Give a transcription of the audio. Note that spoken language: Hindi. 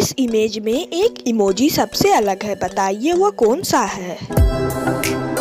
इस इमेज में एक इमोजी सबसे अलग है, बताइए वो कौन सा है।